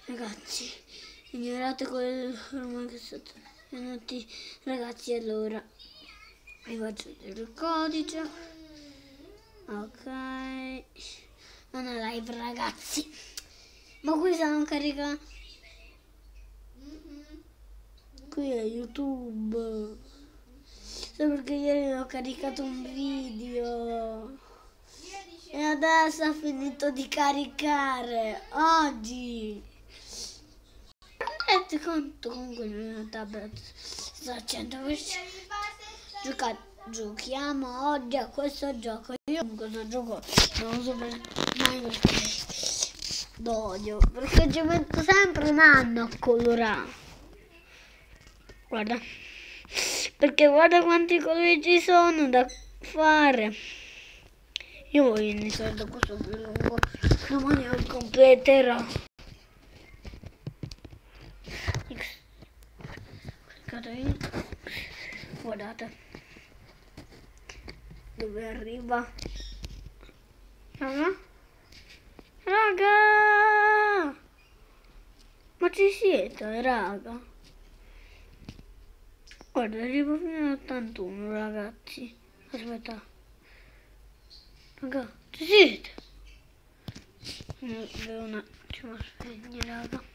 Ragazzi, ignorate quel rumore che sto tutti ragazzi. Allora vi faccio vedere il codice. Ok, non è live ragazzi, ma qui stanno caricando, qui è YouTube, solo perché ieri ho caricato un video e adesso ha finito di caricare oggi. Rendete conto, comunque il mio tablet sta al 100%. Giochiamo oggi a questo gioco. Io con questo gioco non so mai perché lo odio, perché ci metto sempre un anno a colorare. Guarda, perché guarda quanti colori ci sono da fare. Io voglio iniziare da questo più lungo, domani lo completerò. Guardate dove arriva. Raga, ma ci siete raga? Guarda, arrivo fino all'81 ragazzi. Aspetta, raga, ci siete? Devo un attimo spegnere raga.